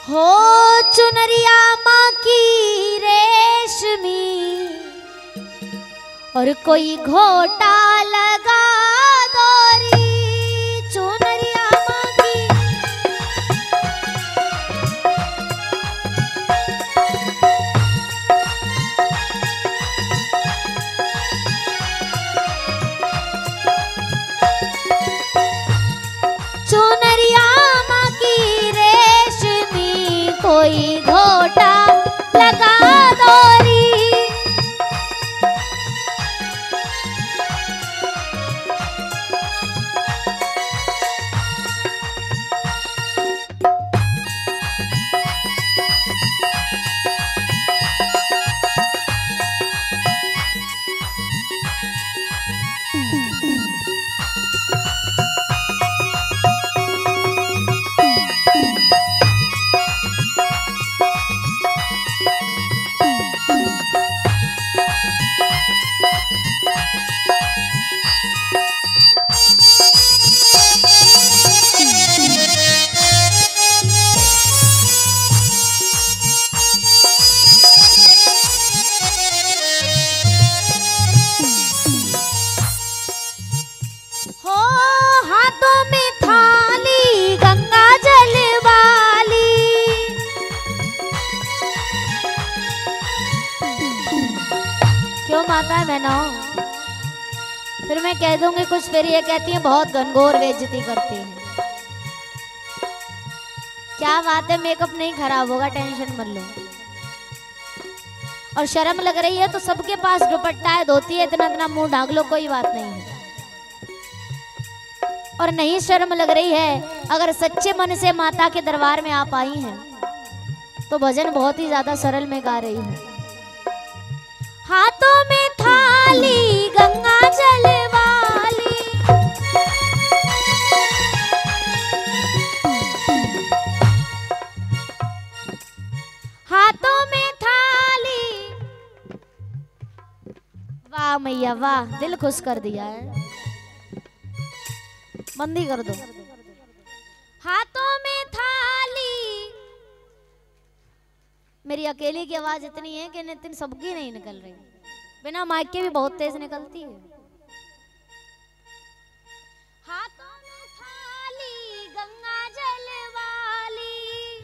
हो चुनरिया माँ की रेशमी और कोई घोटा लगा दोरी चुनरिया माँ की। चुनरिया माँ की रेशमी कोई घोटा लगा दोरी। माता है बहनों, फिर मैं कह दूंगी कुछ, फिर ये कहती हैं बहुत घनघोर बेइज्जती करती हैं। क्या बात है, मेकअप नहीं खराब होगा, टेंशन मत लो। और शर्म लग रही है तो सबके पास दुपट्टा है, धोती है, इतना इतना मुंह ढाक लो, कोई बात नहीं है। और नहीं शर्म लग रही है, अगर सच्चे मन से माता के दरबार में आप आई हैं तो भजन बहुत ही ज्यादा सरल में गा रही हूँ। हाथों में थाली गंगा जल वाली, हाथों में थाली, वाह मैया वाह, दिल खुश कर दिया है। बंदी कर दो। हाथों में थाली, मेरी अकेली की आवाज इतनी है कि नितिन सबकी नहीं निकल रही, बिना माइक के भी बहुत तेज निकलती है। हाथों में थाली गंगा जल वाली,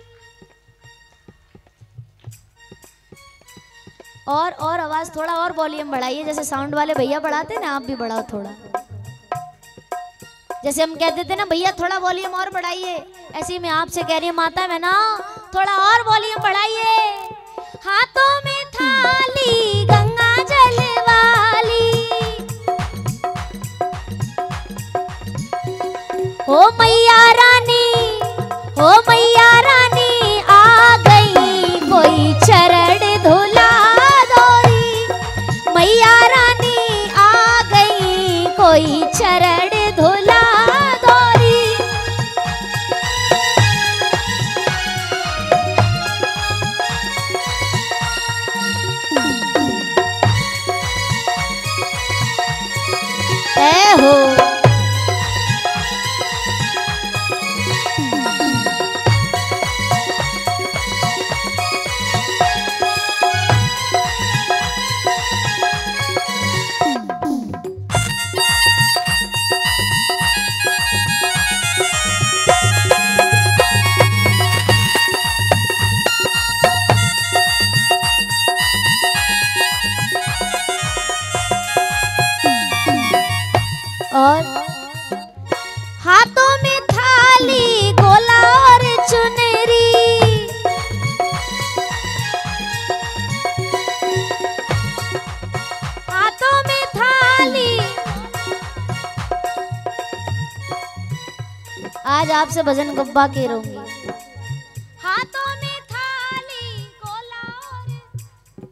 और आवाज थोड़ा और वॉल्यूम बढ़ाइए, जैसे साउंड वाले भैया बढ़ाते ना, आप भी बढ़ाओ थोड़ा। जैसे हम कहते थे ना भैया थोड़ा वॉल्यूम और बढ़ाइए, ऐसे ही मैं आपसे कह रही हूँ माता मैं ना, थोड़ा और वॉल्यूम बढ़ाइए। हाथों में थाली गंगा जल वाली, ओ मैया रानी, ओ मैया रानी आ गई, कोई चरण धुला दोरी। मैया रानी आ गई, कोई चरण धुला दोरी। ऐ हो और हाथों में थाली गोला और चुनरी, हाथों में थाली। आज आपसे भजन गब्बा के रहूंगी। हाथों में थाली गोला और,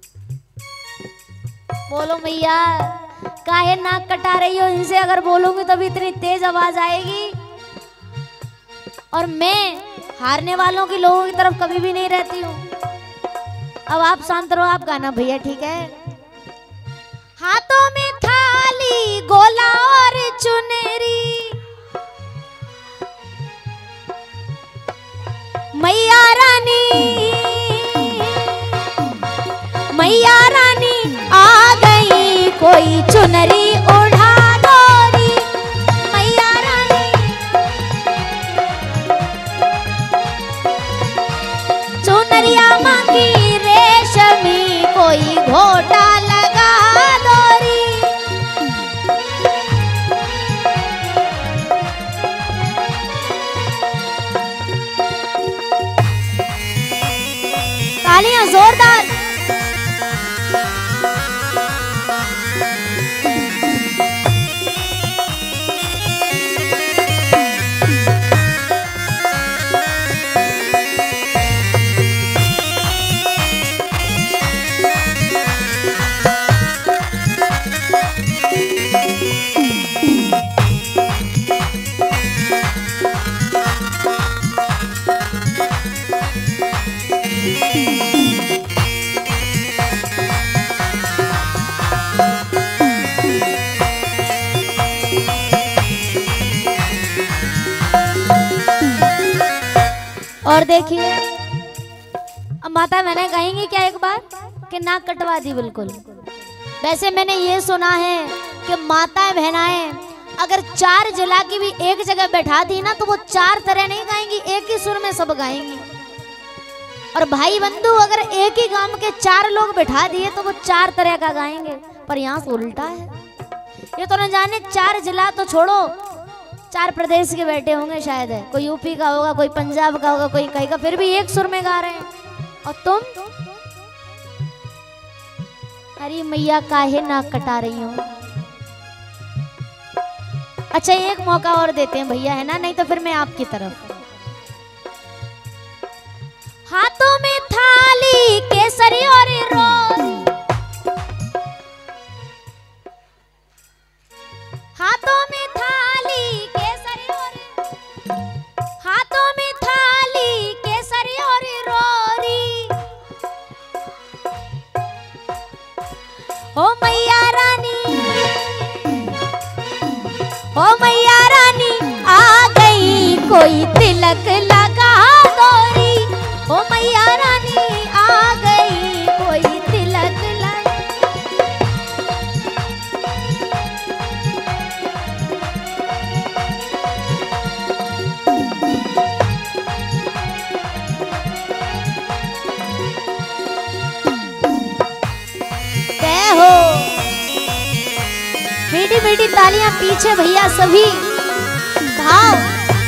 बोलो मैया काहे नाक कटा रही हो इनसे, अगर बोलूंगी तभी इतनी तेज आवाज आएगी। और मैं हारने वालों की लोगों की तरफ कभी भी नहीं रहती हूँ। अब आप शांत रहो, आप गाना भैया, ठीक है। हाथों में थाली गोला और चुनरी, मैया रानी चुनरी ओढ़ा गोरी मैया रानी, चुनरिया मांगी रेशमी कोई घोटा लगा दोरी। तालियां जोरदार। और देखिए अब माता मैंने कहेंगी क्या एक बार कि नाक कटवा दी बिल्कुल। वैसे मैंने ये सुना है कि माताएं बहनाएं अगर 4 जिला की भी एक जगह बैठा दी ना तो वो 4 तरह नहीं गाएंगी, एक ही सुर में सब गाएंगी। और भाई बंधु अगर एक ही गांव के 4 लोग बैठा दिए तो वो 4 तरह का गाएंगे। पर यहाँ से उल्टा है। ये तो न जाने 4 जिला तो छोड़ो, 4 प्रदेश के बैठे होंगे शायद है, कोई यूपी का होगा, कोई पंजाब का होगा, कोई कहीं का, फिर भी एक सुर में गा रहे हैं। और तुम अरे मैया काहे नाक कटा रही हो। अच्छा एक मौका और देते हैं भैया, है ना, नहीं तो फिर मैं आपकी तरफ। हाथों में थाली केसरी और रोज, हाथों में थाली केसरी और, हाथों में थाली केसरी और रोरी, ओ मैया रानी, ओ मैया रानी आ गई कोई तिलक लगा दोरी, ओ मैया रानी आ गई कोई तिलक लगा। जय हो। मीठी मीठी तालियां पीछे भैया सभी भाव।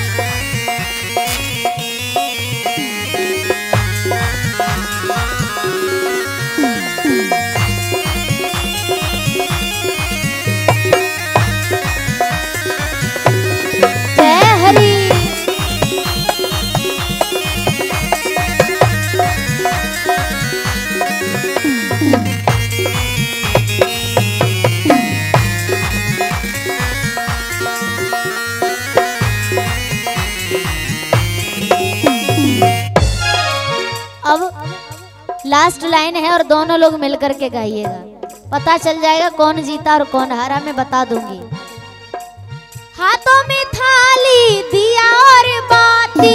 लास्ट लाइन है और दोनों लोग मिलकर के गाइएगा, पता चल जाएगा कौन जीता और कौन हारा, मैं बता दूंगी। हाथों में थाली दिया और बाती,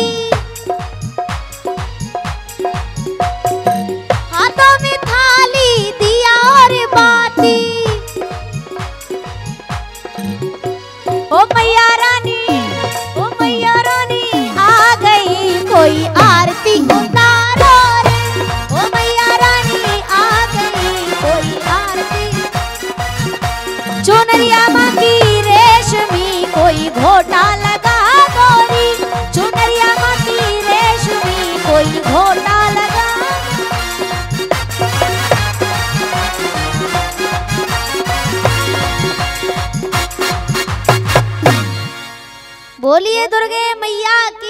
हाथों में थाली दिया और बाती, ओ मैया रानी, ओ मैया रानी आ गई कोई आरती उतारो रे, ओ मैया रानी आ गई कोई आरती। चुनरिया मांगी रेशमी कोई घोटा लगा गोरी, चुनरिया मांगी रेशमी कोई घोटा लगा। बोलिए दुर्गे मैया की।